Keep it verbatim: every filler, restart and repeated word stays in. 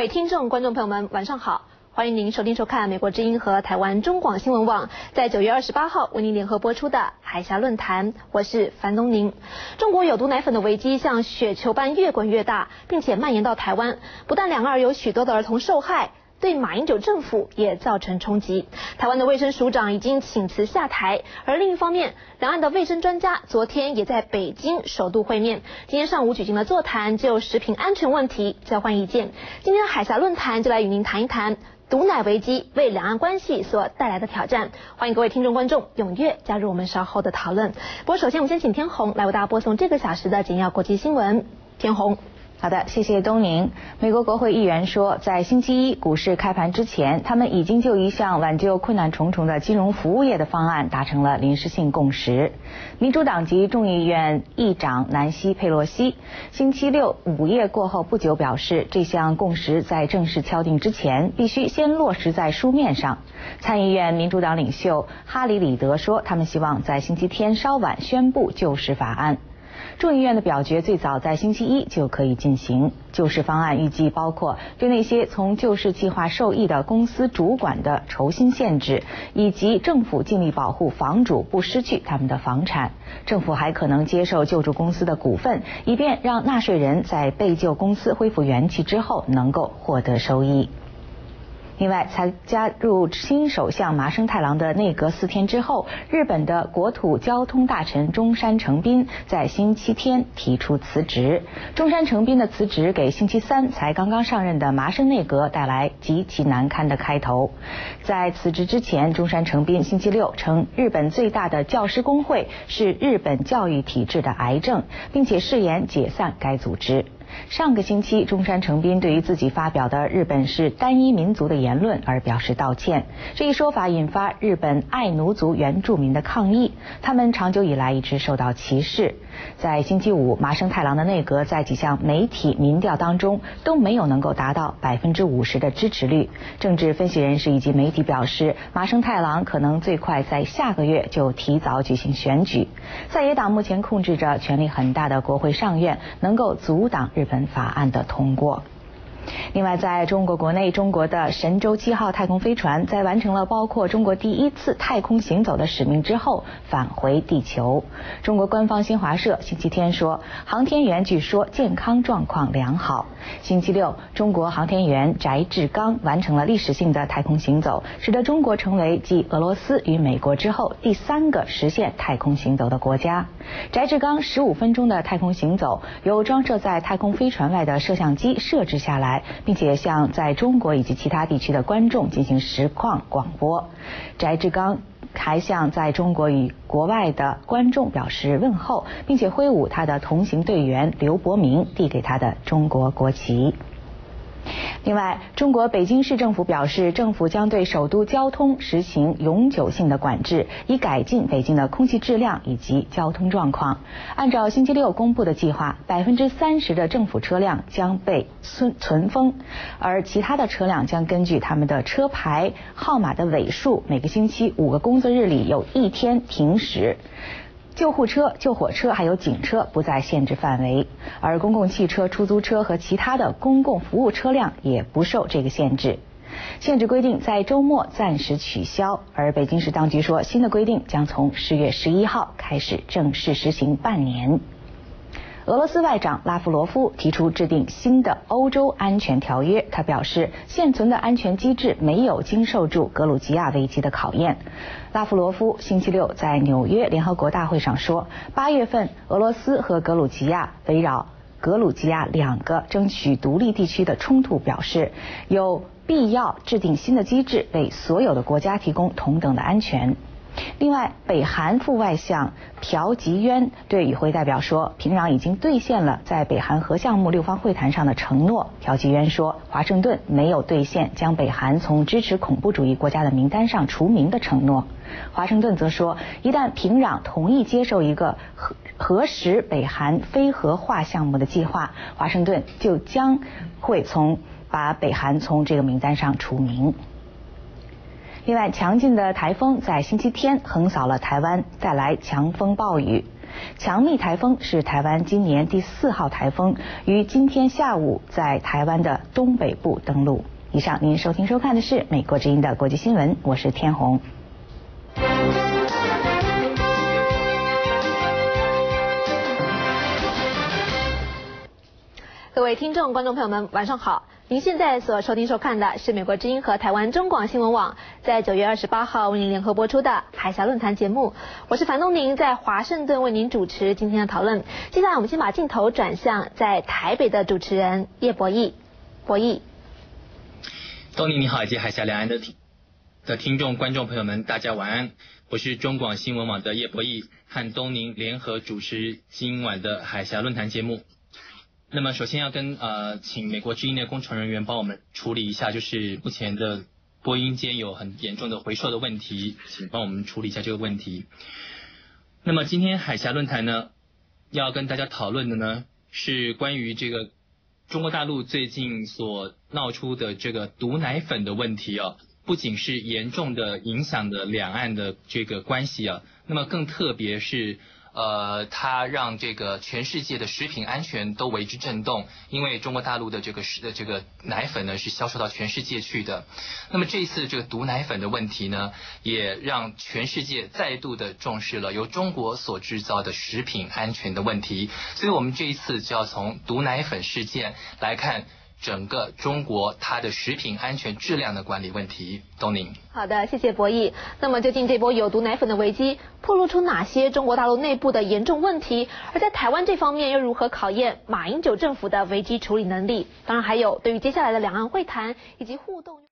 各位听众、观众朋友们，晚上好！欢迎您收听收看美国之音和台湾中广新闻网在九月二十八号为您联合播出的海峡论坛。我是樊东宁。中国有毒奶粉的危机像雪球般越滚越大，并且蔓延到台湾，不但两岸有许多的儿童受害，对马英九政府也造成冲击。台湾的卫生署长已经请辞下台，而另一方面，两岸的卫生专家昨天也在北京首度会面。今天上午举行了座谈，就食品安全问题交换意见。今天的海峡论坛就来与您谈一谈毒奶危机为两岸关系所带来的挑战。欢迎各位听众观众踊跃加入我们稍后的讨论。不过首先我们先请天虹来为大家播送这个小时的简要国际新闻。天虹。 好的，谢谢东宁。美国国会议员说，在星期一股市开盘之前，他们已经就一项挽救困难重重的金融服务业的方案达成了临时性共识。民主党籍众议院议长南希·佩洛西星期六午夜过后不久表示，这项共识在正式敲定之前，必须先落实在书面上。参议院民主党领袖哈里·里德说，他们希望在星期天稍晚宣布救市法案。众议院的表决最早在星期一就可以进行。救市方案预计包括对那些从救市计划受益的公司主管的酬薪限制，以及政府尽力保护房主不失去他们的房产。政府还可能接受救助公司的股份，以便让纳税人在被救公司恢复元气之后能够获得收益。另外，才加入新首相麻生太郎的内阁四天之后，日本的国土交通大臣中山成彬在星期天提出辞职。中山成彬的辞职给星期三才刚刚上任的麻生内阁带来极其难堪的开头。在辞职之前，中山成彬星期六称，日本最大的教师工会是日本教育体制的癌症，并且誓言解散该组织。上个星期，中山成彬对于自己发表的日本是单一民族的言论而表示道歉。这一说法引发日本爱奴族原住民的抗议，他们长久以来一直受到歧视。在星期五，麻生太郎的内阁在几项媒体民调当中都没有能够达到百分之五十的支持率。政治分析人士以及媒体表示，麻生太郎可能最快在下个月就提早举行选举。在野党目前控制着权力很大的国会上院，能够阻挡日本法案的通过。另外，在中国国内，中国的神舟七号太空飞船在完成了包括中国第一次太空行走的使命之后返回地球。中国官方新华社星期天说，航天员据说健康状况良好。星期六，中国航天员翟志刚完成了历史性的太空行走，使得中国成为继俄罗斯与美国之后第三个实现太空行走的国家。翟志刚十五分钟的太空行走，由装设在太空飞船外的摄像机摄制下来，并且向在中国以及其他地区的观众进行实况广播。翟志刚还向在中国与国外的观众表示问候，并且挥舞他的同行队员刘伯明递给他的中国国旗。另外，中国北京市政府表示，政府将对首都交通实行永久性的管制，以改进北京的空气质量以及交通状况。按照星期六公布的计划，百分之三十的政府车辆将被存存封，而其他的车辆将根据他们的车牌号码的尾数，每个星期五个工作日里有一天停驶。救护车、救火车还有警车不在限制范围，而公共汽车、出租车和其他的公共服务车辆也不受这个限制。限制规定在周末暂时取消，而北京市当局说，新的规定将从十月十一号开始正式实行半年。俄罗斯外长拉夫罗夫提出制定新的欧洲安全条约，他表示，现存的安全机制没有经受住格鲁吉亚危机的考验。拉夫罗夫星期六在纽约联合国大会上说，八月份俄罗斯和格鲁吉亚围绕格鲁吉亚两个争取独立地区的冲突表示，有必要制定新的机制，为所有的国家提供同等的安全。另外，北韩副外相朴吉渊对与会代表说，平壤已经兑现了在北韩核项目六方会谈上的承诺。朴吉渊说，华盛顿没有兑现将北韩从支持恐怖主义国家的名单上除名的承诺。华盛顿则说，一旦平壤同意接受一个核核实北韩非核化项目的计划，华盛顿就将会从把北韩从这个名单上除名。另外，强劲的台风在星期天横扫了台湾，带来强风暴雨。 强密台风是台湾今年第四号台风，于今天下午在台湾的东北部登陆。以上您收听收看的是美国之音的国际新闻，我是天虹。 各位听众、观众朋友们，晚上好！您现在所收听收看的是美国之音和台湾中广新闻网在九月二十八号为您联合播出的海峡论坛节目。我是樊东宁，在华盛顿为您主持今天的讨论。接下来我们先把镜头转向在台北的主持人叶博弈。博弈， 东宁你好，以及海峡两岸的听的听众、观众朋友们，大家晚安。我是中广新闻网的叶博弈，和东宁联合主持今晚的海峡论坛节目。那么首先要跟呃请美国之音的工程人员帮我们处理一下，就是目前的播音间有很严重的回授的问题，请帮我们处理一下这个问题。那么今天海峡论坛呢，要跟大家讨论的呢是关于这个中国大陆最近所闹出的这个毒奶粉的问题啊，不仅是严重的影响的两岸的这个关系啊，那么更特别是呃，它让这个全世界的食品安全都为之震动，因为中国大陆的这个食这个奶粉呢是销售到全世界去的。那么这一次这个毒奶粉的问题呢，也让全世界再度的重视了由中国所制造的食品安全的问题。所以我们这一次就要从毒奶粉事件来看整个中国它的食品安全质量的管理问题。东宁， 好的，谢谢博弈。那么究竟这波有毒奶粉的危机暴露出哪些中国大陆内部的严重问题？而在台湾这方面又如何考验马英九政府的危机处理能力？当然还有对于接下来的两岸会谈以及互动。